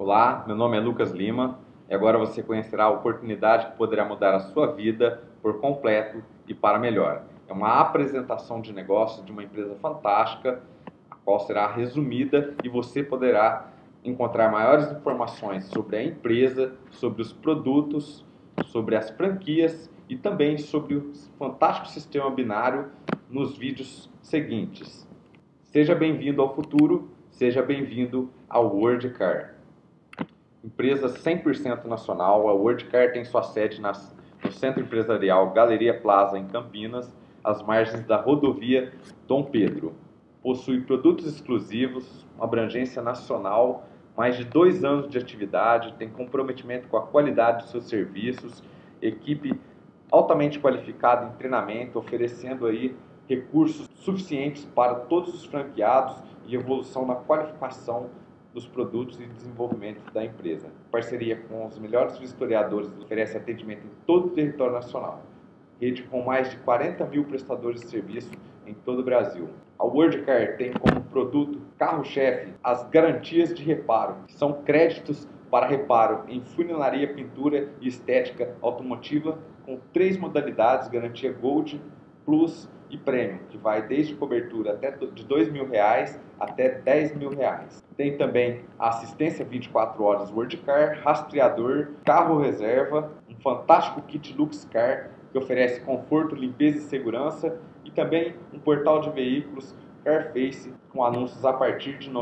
Olá, meu nome é Lucas Lima e agora você conhecerá a oportunidade que poderá mudar a sua vida por completo e para melhor. É uma apresentação de negócios de uma empresa fantástica, a qual será resumida e você poderá encontrar maiores informações sobre a empresa, sobre os produtos, sobre as franquias e também sobre o fantástico sistema binário nos vídeos seguintes. Seja bem-vindo ao futuro, seja bem-vindo ao WorldCar. Empresa 100% nacional, a WorldCar tem sua sede no Centro Empresarial Galeria Plaza, em Campinas, às margens da rodovia Dom Pedro. Possui produtos exclusivos, uma abrangência nacional, mais de 2 anos de atividade, tem comprometimento com a qualidade de seus serviços, equipe altamente qualificada em treinamento, oferecendo aí recursos suficientes para todos os franqueados e evolução na qualificação dos produtos e desenvolvimento da empresa. Parceria com os melhores vistoriadores, oferece atendimento em todo o território nacional. Rede com mais de 40 mil prestadores de serviço em todo o Brasil. A WorldCar tem como produto carro-chefe as garantias de reparo, que são créditos para reparo em funilaria, pintura e estética automotiva, com 3 modalidades: garantia Gold, Plus e Premium, que vai desde cobertura até de R$2.000 até R$10.000. Tem também a assistência 24 horas WorldCar, rastreador, carro reserva, um fantástico kit LuxCar, que oferece conforto, limpeza e segurança, e também um portal de veículos Carface com anúncios a partir de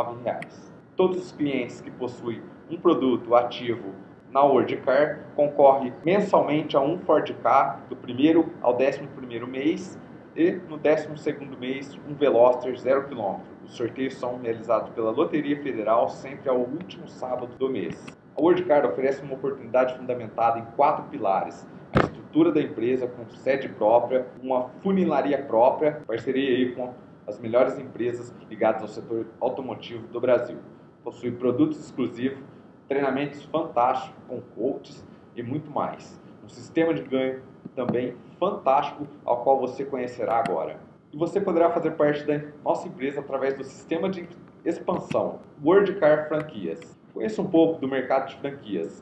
R$99. Todos os clientes que possuem um produto ativo na WorldCar concorre mensalmente a um Ford Ka do primeiro ao 11º mês e no 12º mês um Veloster 0 km. Os sorteios são realizados pela Loteria Federal sempre ao último sábado do mês. A WorldCar oferece uma oportunidade fundamentada em 4 pilares: a estrutura da empresa com sede própria, uma funilaria própria, parceria aí com as melhores empresas ligadas ao setor automotivo do Brasil. Possui produtos exclusivos, treinamentos fantásticos com coaches e muito mais. Um sistema de ganho também fantástico, ao qual você conhecerá agora. E você poderá fazer parte da nossa empresa através do sistema de expansão WorldCar Franquias. Conheça um pouco do mercado de franquias.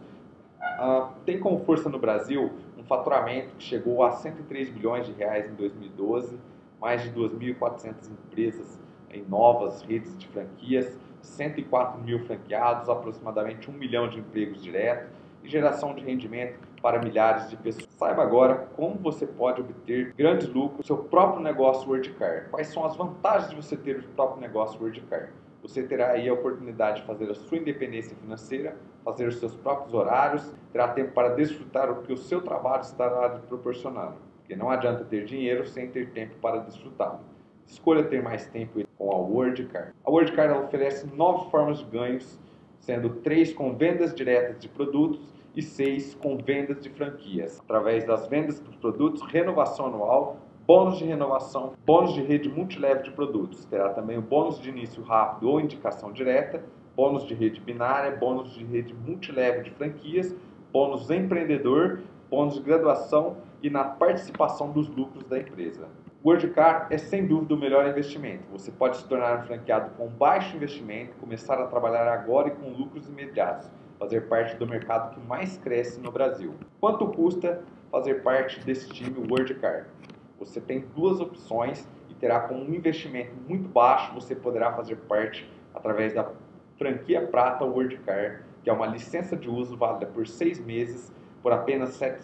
Tem como força no Brasil um faturamento que chegou a R$103 bilhões em 2012, mais de 2.400 empresas em novas redes de franquias, 104 mil franqueados, aproximadamente 1 milhão de empregos diretos e geração de rendimento para milhares de pessoas. Saiba agora como você pode obter grandes lucros no seu próprio negócio WorldCar. Quais são as vantagens de você ter o próprio negócio WorldCar? Você terá aí a oportunidade de fazer a sua independência financeira, fazer os seus próprios horários, terá tempo para desfrutar o que o seu trabalho estará lhe proporcionando. Porque não adianta ter dinheiro sem ter tempo para desfrutá-lo. Escolha ter mais tempo com a WorldCar. A WorldCar oferece 9 formas de ganhos, sendo 3 com vendas diretas de produtos e 6 com vendas de franquias. Através das vendas dos produtos, renovação anual, bônus de renovação, bônus de rede multilevel de produtos. Terá também o bônus de início rápido ou indicação direta, bônus de rede binária, bônus de rede multilevel de franquias, bônus empreendedor, bônus de graduação e na participação dos lucros da empresa. O WorldCar é sem dúvida o melhor investimento. Você pode se tornar um franqueado com baixo investimento, começar a trabalhar agora e com lucros imediatos, fazer parte do mercado que mais cresce no Brasil. Quanto custa fazer parte desse time WorldCar? Você tem 2 opções e terá com um investimento muito baixo, você poderá fazer parte através da franquia Prata WorldCar, que é uma licença de uso válida por 6 meses por apenas R$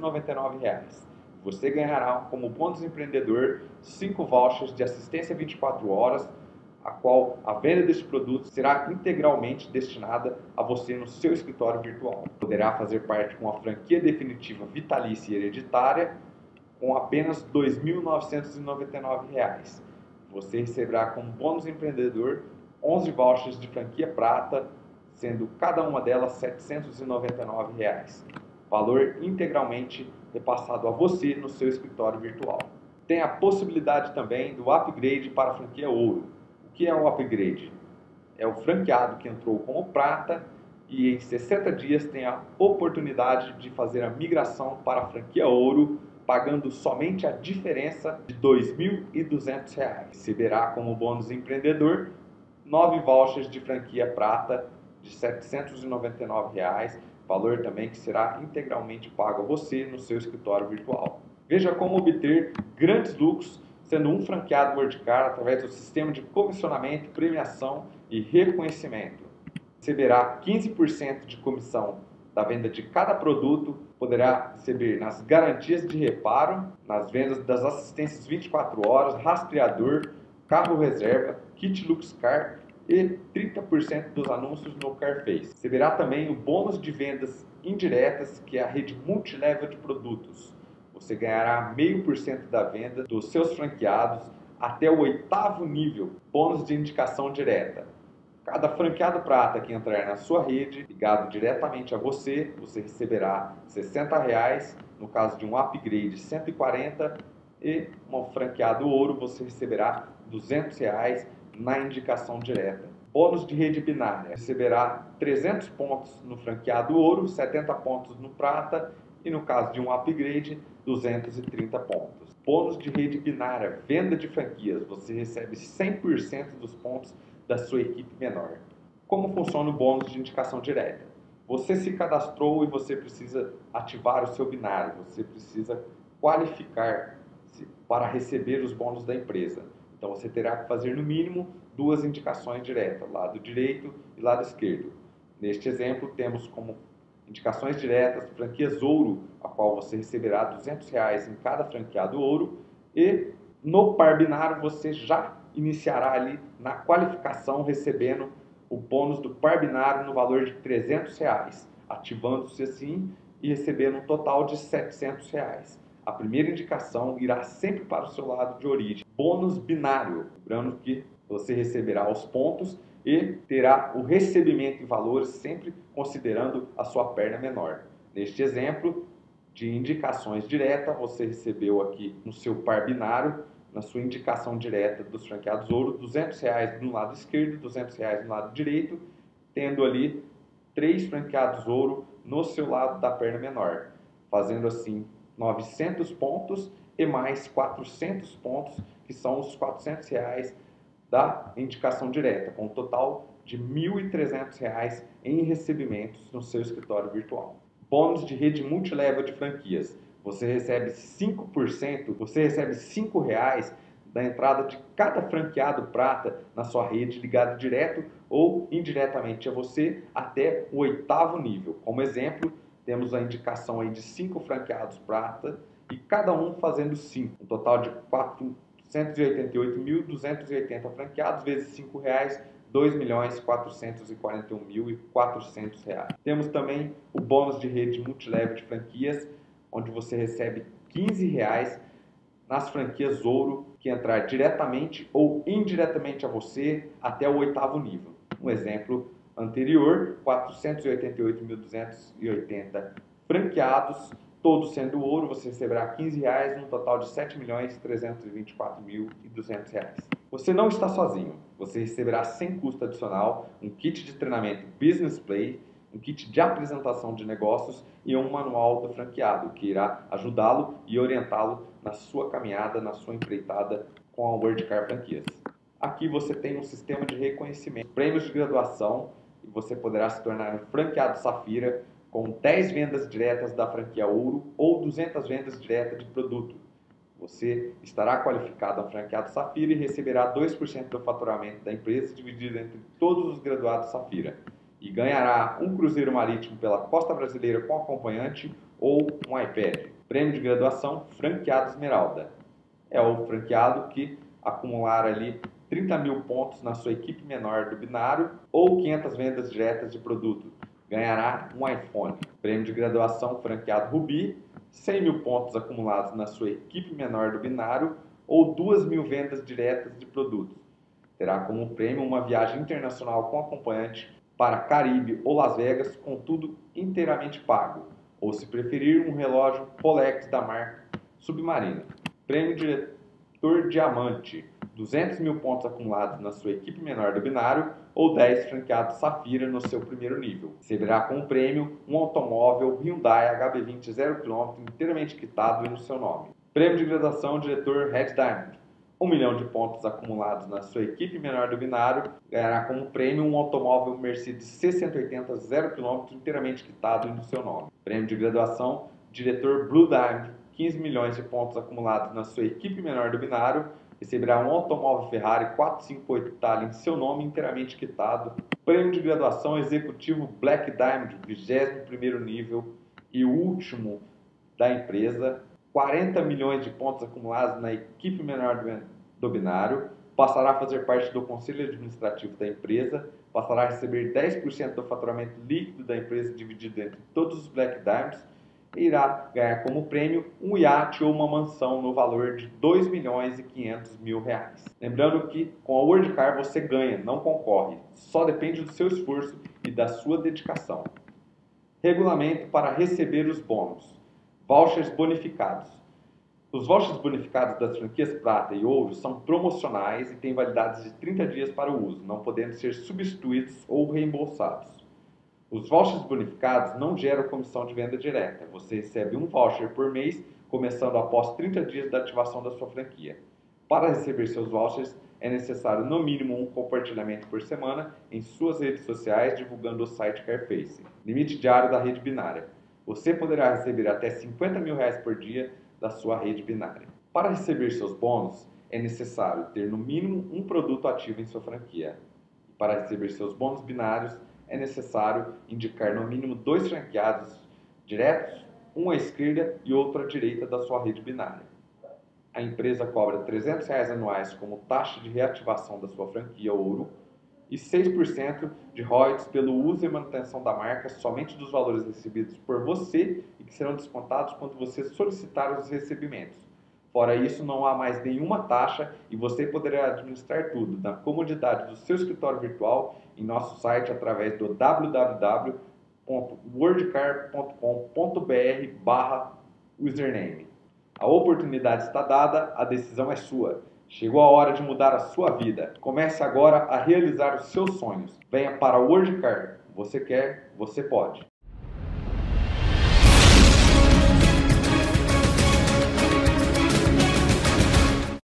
799. Você ganhará como bônus empreendedor 5 vouchers de assistência 24 horas, a qual a venda deste produto será integralmente destinada a você no seu escritório virtual. Poderá fazer parte com a franquia definitiva vitalícia e hereditária com apenas R$ 2.999. Você receberá como bônus empreendedor 11 vouchers de franquia prata, sendo cada uma delas R$ 799. Valor integralmente repassado a você no seu escritório virtual. Tem a possibilidade também do upgrade para a franquia ouro. O que é o upgrade? É o franqueado que entrou como prata e em 60 dias tem a oportunidade de fazer a migração para a franquia ouro, pagando somente a diferença de R$ 2.200. Receberá como bônus empreendedor 9 vouchers de franquia prata de R$ 799, valor também que será integralmente pago a você no seu escritório virtual. Veja como obter grandes lucros sendo um franqueado Wordcar através do sistema de comissionamento, premiação e reconhecimento. Receberá 15% de comissão da venda de cada produto, poderá receber nas garantias de reparo, nas vendas das assistências 24 horas, rastreador, carro reserva, kit LuxCar e 30% dos anúncios no Carface. Receberá também o bônus de vendas indiretas, que é a rede multilevel de produtos. Você ganhará 0,5% da venda dos seus franqueados até o 8º nível, bônus de indicação direta. Cada franqueado prata que entrar na sua rede, ligado diretamente a você, você receberá R$ 60, no caso de um upgrade 140, e um franqueado ouro você receberá R$ 200 na indicação direta. Bônus de rede binária, receberá 300 pontos no franqueado ouro, 70 pontos no prata e no caso de um upgrade, 230 pontos. Bônus de rede binária, venda de franquias, você recebe 100% dos pontos da sua equipe menor. Como funciona o bônus de indicação direta? Você se cadastrou e você precisa ativar o seu binário, você precisa qualificar-se para receber os bônus da empresa. Então você terá que fazer no mínimo 2 indicações diretas, lado direito e lado esquerdo. Neste exemplo temos como indicações diretas, franquias ouro, a qual você receberá R$ 200 em cada franqueado ouro, e no par binário você já iniciará ali na qualificação recebendo o bônus do par binário no valor de R$ 300, ativando-se assim e recebendo um total de R$ 700. A primeira indicação irá sempre para o seu lado de origem. Bônus binário, lembrando que você receberá os pontos e terá o recebimento em valores sempre considerando a sua perna menor. Neste exemplo de indicações diretas, você recebeu aqui no seu par binário, na sua indicação direta dos franqueados ouro, R$ 200 no lado esquerdo, R$ 200 no lado direito, tendo ali 3 franqueados ouro no seu lado da perna menor, fazendo assim 900 pontos e mais 400 pontos, que são os R$ 400 da indicação direta, com um total de R$ 1.300 em recebimentos no seu escritório virtual. Bônus de rede multilevel de franquias. Você recebe 5%, você recebe R$ 5 da entrada de cada franqueado prata na sua rede, ligado direto ou indiretamente a você até o 8º nível. Como exemplo, temos a indicação aí de 5 franqueados prata e cada um fazendo 5, um total de 488.280 franqueados vezes R$ 5, R$ 2.441.400. Temos também o bônus de rede multilevel de franquias, onde você recebe R$ 15 nas franquias ouro que entrar diretamente ou indiretamente a você até o 8º nível. Um exemplo anterior, 488.280 franqueados, todos sendo ouro, você receberá R$ 15, um total de R$ 7.324.200. Você não está sozinho, você receberá sem custo adicional um kit de treinamento Business Play, um kit de apresentação de negócios e um manual do franqueado, que irá ajudá-lo e orientá-lo na sua caminhada, na sua empreitada com a Wordcar Franquias. Aqui você tem um sistema de reconhecimento, prêmios de graduação, e você poderá se tornar um franqueado Safira com 10 vendas diretas da franquia Ouro ou 200 vendas diretas de produto. Você estará qualificado a franqueado Safira e receberá 2% do faturamento da empresa dividido entre todos os graduados Safira. E ganhará um cruzeiro marítimo pela costa brasileira com acompanhante ou um iPad. Prêmio de graduação franqueado Esmeralda. É o franqueado que acumular ali 30 mil pontos na sua equipe menor do binário ou 500 vendas diretas de produto. Ganhará um iPhone. Prêmio de graduação franqueado Rubi, 100 mil pontos acumulados na sua equipe menor do binário ou 2.000 vendas diretas de produtos. Terá como prêmio uma viagem internacional com acompanhante para Caribe ou Las Vegas, com tudo inteiramente pago. Ou, se preferir, um relógio Rolex da marca Submarino. Prêmio Diretor Diamante, 200 mil pontos acumulados na sua equipe menor do binário ou 10 franqueados Safira no seu primeiro nível. Receberá como prêmio um automóvel Hyundai HB20 0km inteiramente quitado e no seu nome. Prêmio de graduação Diretor Red Diamond, 1 milhão de pontos acumulados na sua equipe menor do binário, ganhará como prêmio um automóvel Mercedes C180 0 km inteiramente quitado e no seu nome. Prêmio de graduação, diretor Blue Diamond, 15 milhões de pontos acumulados na sua equipe menor do binário, receberá um automóvel Ferrari 458 Itália em seu nome inteiramente quitado. Prêmio de graduação executivo Black Diamond, 21º nível e último da empresa, 40 milhões de pontos acumulados na equipe menor do binário, passará a fazer parte do conselho administrativo da empresa, passará a receber 10% do faturamento líquido da empresa dividido entre todos os Black Diamonds e irá ganhar como prêmio um iate ou uma mansão no valor de R$ 2.500.000. Lembrando que com a WorldCar você ganha, não concorre, só depende do seu esforço e da sua dedicação. Regulamento para receber os bônus. Vouchers bonificados. Os vouchers bonificados das franquias Prata e Ouro são promocionais e têm validade de 30 dias para o uso, não podendo ser substituídos ou reembolsados. Os vouchers bonificados não geram comissão de venda direta. Você recebe um voucher por mês, começando após 30 dias da ativação da sua franquia. Para receber seus vouchers, é necessário no mínimo um compartilhamento por semana em suas redes sociais, divulgando o site Carface. Limite diário da rede binária. Você poderá receber até R$ 50 mil por dia da sua rede binária. Para receber seus bônus, é necessário ter no mínimo um produto ativo em sua franquia. Para receber seus bônus binários, é necessário indicar no mínimo 2 franqueados diretos, um à esquerda e outro à direita da sua rede binária. A empresa cobra R$ 300 anuais como taxa de reativação da sua franquia Ouro e 6% de royalties pelo uso e manutenção da marca somente dos valores recebidos por você e que serão descontados quando você solicitar os recebimentos. Fora isso, não há mais nenhuma taxa e você poderá administrar tudo na comodidade do seu escritório virtual em nosso site através do www.worldcar.com.br/username. A oportunidade está dada, a decisão é sua. Chegou a hora de mudar a sua vida. Comece agora a realizar os seus sonhos. Venha para a WorldCar. Você quer, você pode.